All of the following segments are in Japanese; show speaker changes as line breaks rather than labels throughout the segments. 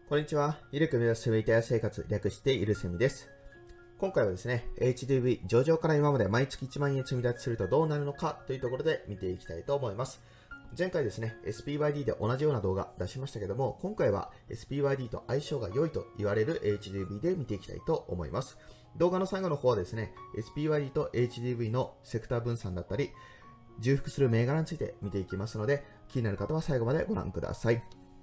こんにちは。ゆるく目指すセミリタイア生活、略してゆるセミです。今回はですね、HDV 上場から今まで毎月1万円積み立てするとどうなるのかというところで見ていきたいと思います。前回ですね、SPYD で同じような動画出しましたけども、今回は SPYD と相性が良いと言われる HDV で見ていきたいと思います。動画の最後の方はですね、SPYD と HDV のセクター分散だったり、重複する銘柄について見ていきますので、気になる方は最後までご覧ください。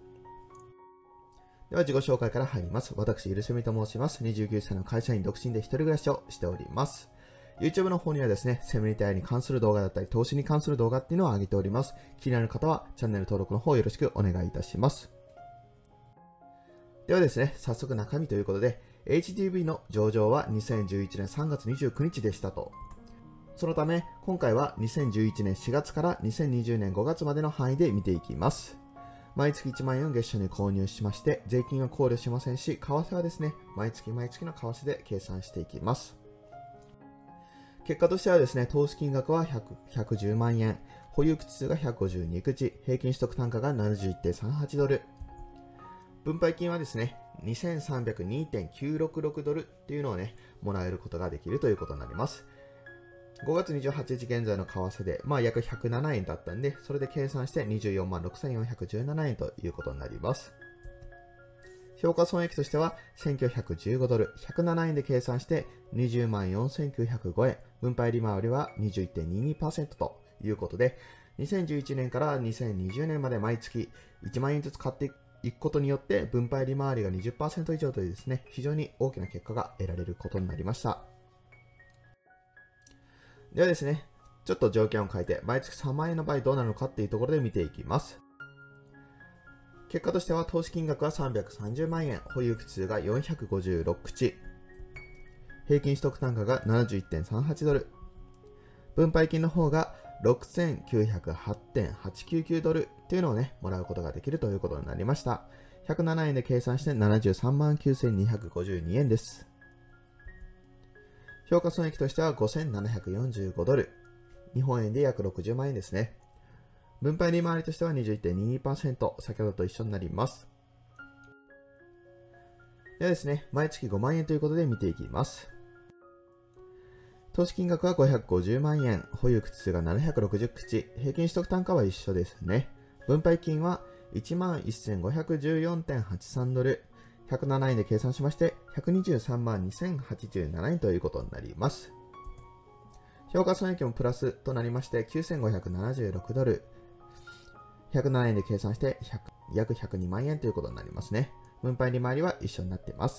では自己紹介から入ります。私、ゆるせみと申します。29歳の会社員独身で一人暮らしをしております。YouTube の方にはですね、セミリタイアに関する動画だったり、投資に関する動画っていうのを上げております。気になる方はチャンネル登録の方よろしくお願いいたします。ではですね、早速中身ということで、HDV の上場は2011年3月29日でしたと。そのため、今回は2011年4月から2020年5月までの範囲で見ていきます。毎月1万円を月初に購入しまして、税金は考慮しませんし、為替はですね、毎月の為替で計算していきます。結果としてはですね、投資金額は110万円、保有口数が152口、平均取得単価が 71.38 ドル、分配金はですね、2302.966 ドルっていうのをね、もらえることができるということになります。5月28日現在の為替で、約107円だったんで、それで計算して24万6417円ということになります。評価損益としては1915ドル、107円で計算して20万4905円、分配利回りは 21.22% ということで、2011年から2020年まで毎月1万円ずつ買っていくことによって、分配利回りが 20% 以上というですね、非常に大きな結果が得られることになりました。ではですね、ちょっと条件を変えて、毎月3万円の場合どうなるのかっていうところで見ていきます。結果としては、投資金額は330万円、保有口数が456口、平均取得単価が 71.38 ドル、分配金の方が 6908.899 ドルっていうのをね、もらうことができるということになりました。107円で計算して73万9252円です。評価損益としては5745ドル。日本円で約60万円ですね。分配利回りとしては 21.22%、先ほどと一緒になります。ではですね、毎月5万円ということで見ていきます。投資金額は550万円、保有口数が760口、平均取得単価は一緒ですね。分配金は 11,514.83 ドル。107円で計算しまして、123万2087円ということになります。評価損益もプラスとなりまして、9576ドル。107円で計算して約102万円ということになりますね。分配利回りは一緒になっています。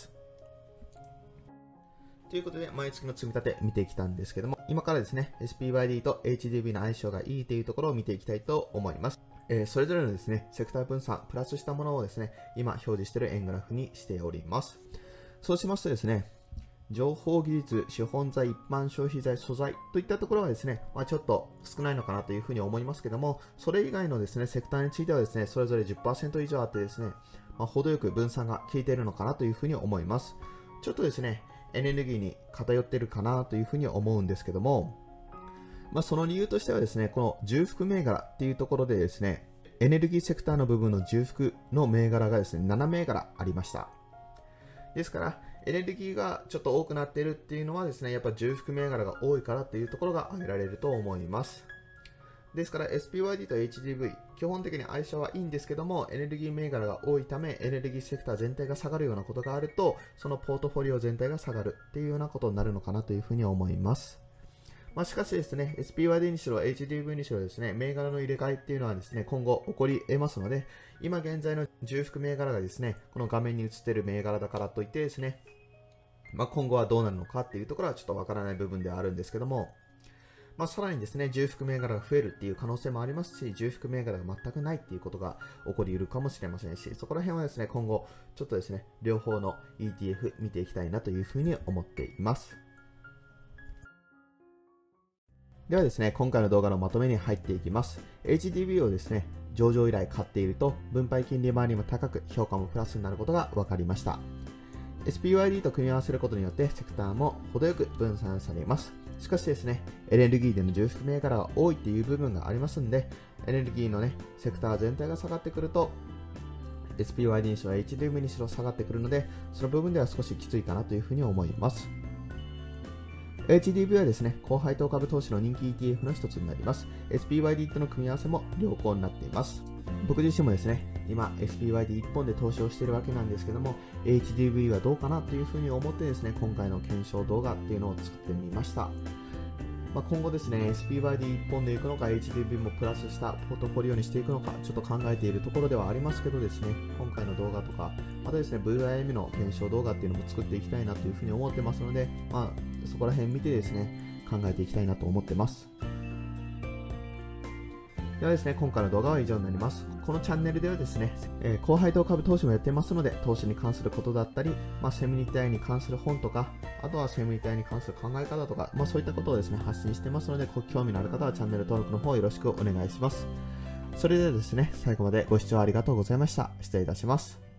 ということで、毎月の積み立て見てきたんですけども、今からですね、SPYD と HDV の相性がいいというところを見ていきたいと思います。それぞれのですね、セクター分散、プラスしたものをですね、今表示している円グラフにしております。そうしますとですね、情報技術、資本財、一般消費財、素材といったところはですね、ちょっと少ないのかなというふうに思いますけども、それ以外のですね、セクターについてはですね、それぞれ 10% 以上あってですね、程よく分散が効いているのかなというふうに思います。ちょっとですね、エネルギーに偏っているかなというふうに思うんですけども、その理由としてはですね、この重複銘柄っていうところでですね、エネルギーセクターの部分の重複の銘柄がですね、7銘柄ありました。ですから、エネルギーがちょっと多くなっているっていうのはですね、やっぱ重複銘柄が多いからっていうところが挙げられると思います。ですから SPYD と HDV、基本的に相性はいいんですけども、エネルギー銘柄が多いため、エネルギーセクター全体が下がるようなことがあると、そのポートフォリオ全体が下がるっていうようなことになるのかなというふうに思います。しかしですね、SPYD にしろ HDV にしろですね、銘柄の入れ替えっていうのはですね、今後起こり得ますので、今現在の重複銘柄がですね、この画面に映っている銘柄だからといってですね、今後はどうなるのかっていうところはちょっとわからない部分ではあるんですけども、さらにですね、重複銘柄が増えるっていう可能性もありますし、重複銘柄が全くないっていうことが起こり得るかもしれませんし、そこら辺はですね、今後、ちょっとですね、両方の ETF 見ていきたいなというふうに思っています。ではですね、今回の動画のまとめに入っていきます。HDV をですね、上場以来買っていると、分配金利回りも高く、評価もプラスになることが分かりました。SPYD と組み合わせることによって、セクターも程よく分散されます。しかしですね、エネルギーでの重複銘柄が多いっていう部分がありますんで、エネルギーのね、セクター全体が下がってくると、 SPYD にしろ HDV にしろ下がってくるので、その部分では少しきついかなというふうに思います。HDV はですね、高配当株投資の人気 ETF の一つになります。SPYD との組み合わせも良好になっています。僕自身もですね、今 SPYD1 本で投資をしているわけなんですけども、HDV はどうかなというふうに思ってですね、今回の検証動画っていうのを作ってみました。今後ですね、SPYD1 本でいくのか、HDV もプラスしたポートフォリオにしていくのか、ちょっと考えているところではありますけどですね、今回の動画とか、またですね、VIM の検証動画っていうのも作っていきたいなというふうに思ってますので、そこら辺見てですね、考えていきたいなと思ってます。ではですね、今回の動画は以上になります。このチャンネルではですね、高配当株投資もやってますので、投資に関することだったり、セミニティに関する本とか、あとはセミニティに関する考え方とか、そういったことをですね、発信してますので、ご興味のある方はチャンネル登録の方よろしくお願いします。それではですね、最後までご視聴ありがとうございました。失礼いたします。